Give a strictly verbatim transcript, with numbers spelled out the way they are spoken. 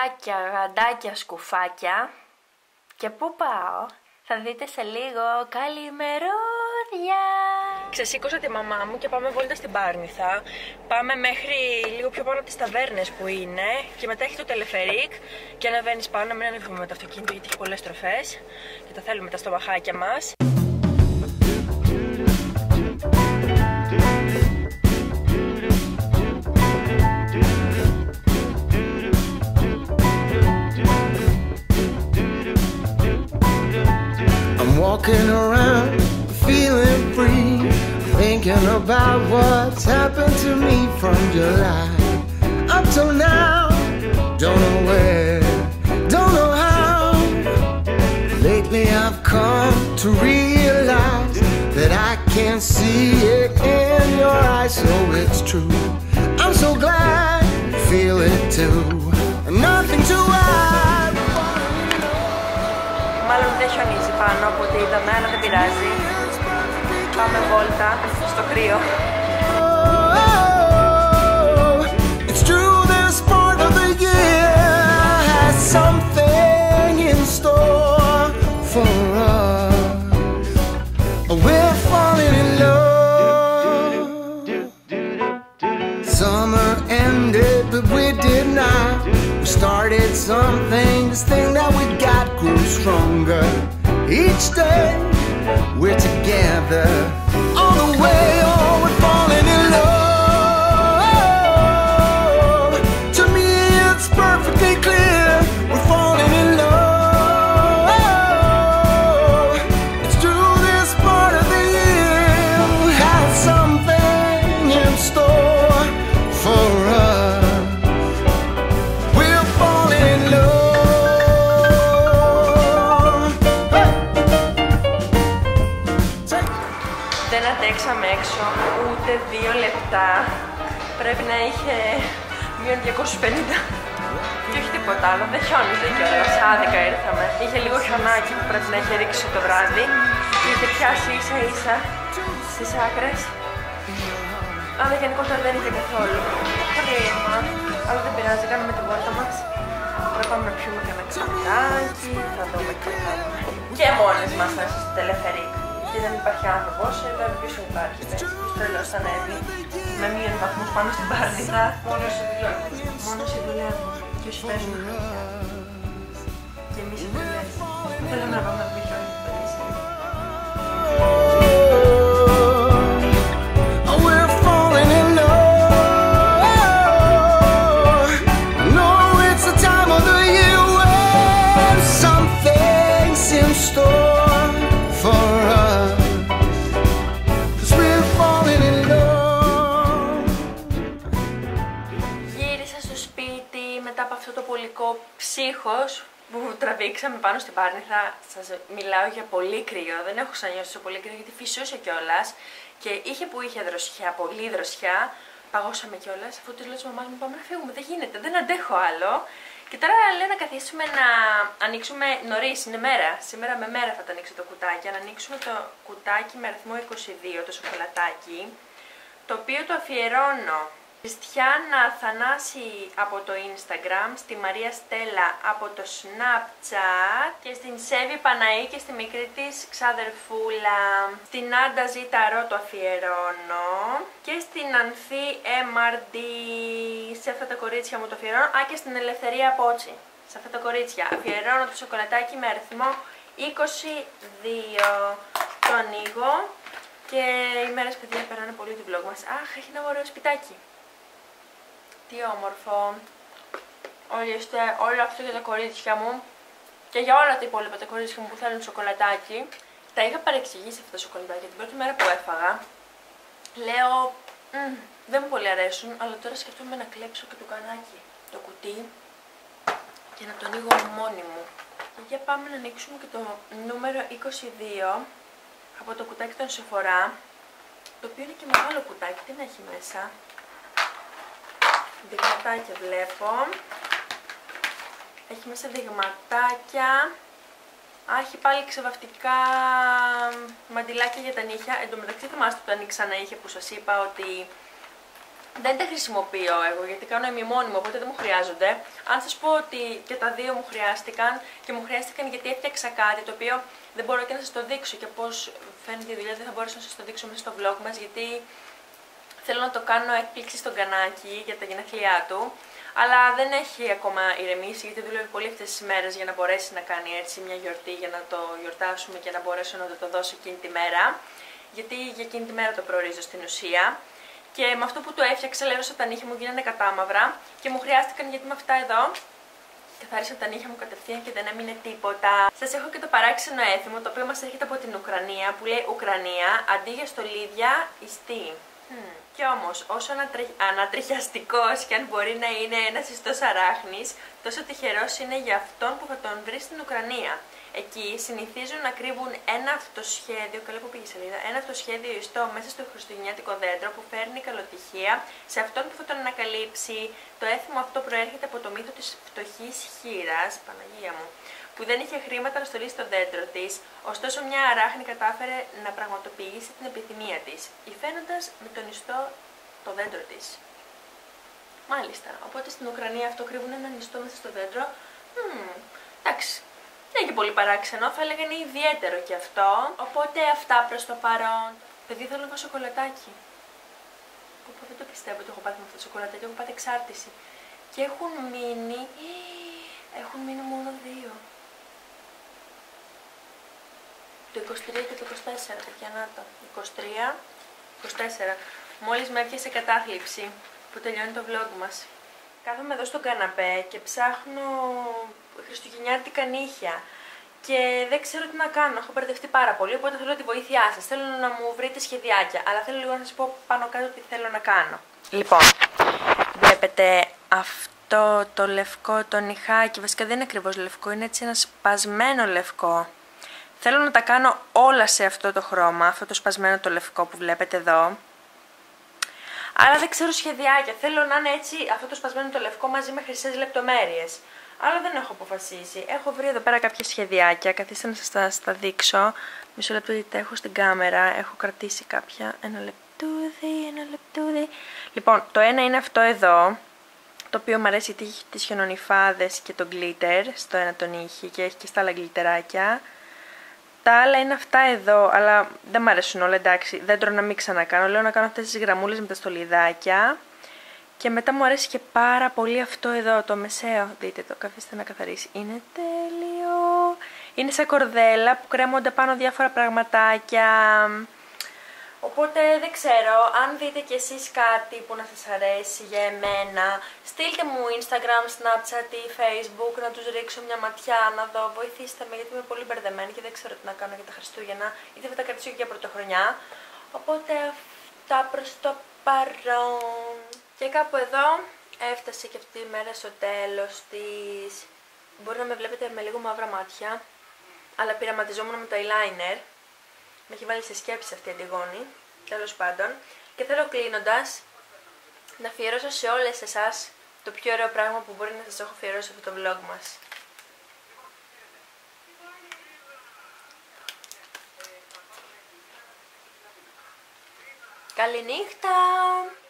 Γατάκια, γαντάκια, σκουφάκια. Και πού πάω? Θα δείτε σε λίγο. Καλημερόδια! Ξεσήκωσα τη μαμά μου και πάμε βόλτα στην Πάρνηθα. Πάμε μέχρι λίγο πιο πάνω από τις ταβέρνες που είναι. Και μετά έχει το τελεφερίκ. Και αναβαίνεις πάνω, μην ανεβούμε με το αυτοκίνητο γιατί έχει πολλές στροφές. Και τα θέλουμε τα στομαχάκια μας. Walking around, feeling free, thinking about what's happened to me from July up till now. Don't know where, don't know how. Lately I've come to realize that I can't see it in your eyes, so it's true. I'm so glad you feel it too. Nothing to hide. Μάλλον δεν χιονίζει πάνω από ό,τι είδαμε, αλλά δεν πειράζει. Πάμε βόλτα στο κρύο. It's true, this part of the year has something in store for us. We're falling in love. Summer ended, but we did not. We started something, this thing that we got grew stronger. Each day we're together all the way. Oh, we're falling in love. To me it's perfectly clear. We're falling in love. It's true, this part of the year has something in store for us. We're falling in love. Δεν αντέξαμε έξω ούτε δύο λεπτά. Πρέπει να είχε μείον διακόσιους πενήντα. Και όχι τίποτα άλλο, δεν χιόνιζε κιόλας. Άδικα ήρθαμε. Είχε λίγο χιονάκι που πρέπει να είχε ρίξει το βράδυ. Και είχε πιάσει ίσα ίσα στις άκρες. Αλλά γενικότερα δεν είχε καθόλου. Κρίμα. Αλλά δεν πειράζει, κάνουμε την πόρτα μας. Θα πάμε να πιούμε και ένα ξαπτάκι. Θα δούμε και θα δούμε. Και μόνες μας μέσα στο τελεφερίκ. Και δεν υπάρχει άνθρωπος, εδώ πίσω υπάρχει. Ποιος τρελός θα ανέβει με μείον βαθμούς πάνω στην Πάρνηθα. Μόνο σε δουλεύουν. Μόνο σε δουλεύουν. Και όσοι παίζουν χρόνια. Και εμείς οι δουλεύουν. Θέλουμε να πάμε να πει χιόνι που πέρασε. Ψύχος που τραβήξαμε πάνω στην Πάρνηθα. Σας μιλάω για πολύ κρύο. Δεν έχω ξανιώσει τόσο πολύ κρύο γιατί φυσούσε κιόλας. Και είχε που είχε δροσιά, πολύ δροσιά. Παγώσαμε κιόλας. Αφού τους λέω της μαμάς μου, πάμε να φύγουμε. Δεν γίνεται, δεν αντέχω άλλο. Και τώρα λέω να καθίσουμε να ανοίξουμε νωρίς. Είναι μέρα. Σήμερα με μέρα θα το ανοίξω το κουτάκι. Να ανοίξουμε το κουτάκι με αριθμό είκοσι δύο, το σοκολατάκι. Το οποίο το αφιερώνω Χριστιάνα Θανάση από το Instagram, στη Μαρία Στέλλα από το Snapchat και στην Σέβη Παναή και στη μικρή της ξαδερφούλα. Στην Άντα Ζήταρο το αφιερώνω και στην Ανθή εμ αρ ντι, σε αυτά τα κορίτσια μου το αφιερώνω. Α, και στην Ελευθερία Πότσι, σε αυτά τα κορίτσια. Αφιερώνω το σοκολατάκι με αριθμό είκοσι δύο. Το ανοίγω και οι μέρες, παιδιά, περνάνε πολύ τη vlog μας. Αχ, έχει ένα ωραίο σπιτάκι. Τι όμορφο. Όλοι είστε, όλο αυτό για τα κορίτσια μου και για όλα τα υπόλοιπα τα κορίτσια μου που θέλουν σοκολατάκι. Τα είχα παρεξηγήσει αυτά τα σοκολατάκια την πρώτη μέρα που έφαγα. Λέω, δεν μου πολύ αρέσουν, αλλά τώρα σκεφτόμαι να κλέψω και το κανάκι, το κουτί και να το ανοίγω μόνη μου. Και για πάμε να ανοίξουμε και το νούμερο είκοσι δύο από το κουτάκι των Σεφορά, το οποίο είναι και μεγάλο κουτάκι, τι να έχει μέσα. Δειγματάκια βλέπω. Έχει μέσα δειγματάκια. Α, έχει πάλι ξεβαφτικά μαντιλάκια για τα νύχια. Εν τω μεταξύ θυμάστε που το ανοίξα ένα είχε που σας είπα ότι δεν τα χρησιμοποιώ εγώ γιατί κάνω ημιμόνιμο, οπότε δεν μου χρειάζονται. Αν σας πω ότι και τα δύο μου χρειάστηκαν και μου χρειάστηκαν γιατί έφτιαξα κάτι το οποίο δεν μπορώ και να σας το δείξω και πώς φαίνεται η δουλειά, δεν θα μπορέσω να σας το δείξω μέσα στο vlog μας γιατί θέλω να το κάνω έκπληξη στον Κανάκι για τα γενέθλιά του. Αλλά δεν έχει ακόμα ηρεμήσει γιατί δουλεύει πολύ αυτές τις μέρες για να μπορέσει να κάνει έτσι μια γιορτή για να το γιορτάσουμε και να μπορέσω να το, το δώσω εκείνη τη μέρα. Γιατί για εκείνη τη μέρα το προορίζω στην ουσία. Και με αυτό που το έφτιαξα, λέρωσα τα νύχια μου, γίνανε κατάμαυρα και μου χρειάστηκαν γιατί με αυτά εδώ καθάρισα τα νύχια μου κατευθείαν και δεν έμεινε τίποτα. Σας έχω και το παράξενο έθιμο το οποίο μας έρχεται από την Ουκρανία που λέει Ουκρανία αντί για στολίδια ιστή. Hmm. Κι όμως, όσο ανατρι... ανατριχιαστικός και αν μπορεί να είναι ένας ιστός αράχνης, τόσο τυχερός είναι για αυτόν που θα τον βρει στην Ουκρανία. Εκεί συνηθίζουν να κρύβουν ένα αυτοσχέδιο, καλά που πήγε η σελίδα, ένα αυτοσχέδιο ιστό μέσα στο χριστουγεννιάτικο δέντρο που φέρνει καλοτυχία σε αυτόν που θα τον ανακαλύψει. Το έθιμο αυτό προέρχεται από το μύθο της φτωχής χήρας, Παναγία μου, που δεν είχε χρήματα να στολίσει το δέντρο της, ωστόσο μια αράχνη κατάφερε να πραγματοποιήσει την επιθυμία της, υφαίνοντας με τον ιστό το δέντρο της. Μάλιστα, οπότε στην Ουκρανία αυτό κρύβουν έναν ιστό μέσα στο δέντρο. Hmm, εντάξει. Δεν είναι και πολύ παράξενο, θα έλεγα είναι ιδιαίτερο και αυτό. Οπότε αυτά προς το παρόν. Παιδί, θέλω ένα σοκολατάκι. Οπότε δεν το πιστεύω ότι έχω πάθει με αυτό το σοκολατάκι, έχω πάθει εξάρτηση. Και έχουν μείνει. Έχουν μείνει μόνο δύο. Το είκοσι τρία και το είκοσι τέσσερα, παιδιά, να το. είκοσι τρία, είκοσι τέσσερα. Μόλις με έπιασε κατάθλιψη που τελειώνει το vlog μας. Κάθομαι εδώ στον καναπέ και ψάχνω χριστουγεννιάτικα νύχια και δεν ξέρω τι να κάνω, έχω μπερδευτεί πάρα πολύ, οπότε θέλω τη βοήθειά σας. Θέλω να μου βρείτε σχεδιάκια, αλλά θέλω λίγο να σας πω πάνω κάτω τι θέλω να κάνω. Λοιπόν, βλέπετε αυτό το λευκό, το νυχάκι, βασικά δεν είναι ακριβώς λευκό, είναι έτσι ένα σπασμένο λευκό. Θέλω να τα κάνω όλα σε αυτό το χρώμα, αυτό το σπασμένο το λευκό που βλέπετε εδώ. Αλλά δεν ξέρω σχεδιάκια. Θέλω να είναι έτσι αυτό το σπασμένο το λευκό μαζί με χρυσές λεπτομέρειες. Αλλά δεν έχω αποφασίσει. Έχω βρει εδώ πέρα κάποια σχεδιάκια. Καθίστε να σας τα, τα δείξω. Μισό λεπτό γιατί τα έχω στην κάμερα. Έχω κρατήσει κάποια. Ένα λεπτούδι, ένα λεπτούδι. Λοιπόν, το ένα είναι αυτό εδώ. Το οποίο μου αρέσει γιατί έχει τις χιονονυφάδες και το glitter. Στο ένα τον είχε και έχει και στα άλλα γλιτεράκια. Τα άλλα είναι αυτά εδώ, αλλά δεν μ' αρέσουν όλα, εντάξει, δέντρο να μην ξανακάνω. Λέω να κάνω αυτές τις γραμμούλες με τα στολιδάκια. Και μετά μου αρέσει και πάρα πολύ αυτό εδώ, το μεσαίο. Δείτε το, καθίστε να καθαρίσει. Είναι τέλειο. Είναι σαν κορδέλα που κρέμονται πάνω διάφορα πραγματάκια. Οπότε δεν ξέρω, αν δείτε κι εσείς κάτι που να σας αρέσει για εμένα, στείλτε μου Instagram, Snapchat ή Facebook να τους ρίξω μια ματιά, να δω, βοηθήστε με γιατί είμαι πολύ μπερδεμένη και δεν ξέρω τι να κάνω για τα Χριστούγεννα, είτε θα τα κρατήσω και για πρωτοχρονιά. Οπότε αυτά προς το παρόν. Και κάπου εδώ έφτασε και αυτή η μέρα στο τέλος της. Μπορεί να με βλέπετε με λίγο μαύρα μάτια, αλλά πειραματιζόμουν με το eyeliner. Με έχει βάλει σε σκέψη αυτή η Αντιγόνη, τέλος πάντων. Και θέλω κλείνοντας να αφιερώσω σε όλες εσάς το πιο ωραίο πράγμα που μπορεί να σας έχω αφιερώσει αυτό το vlog μας. Καληνύχτα!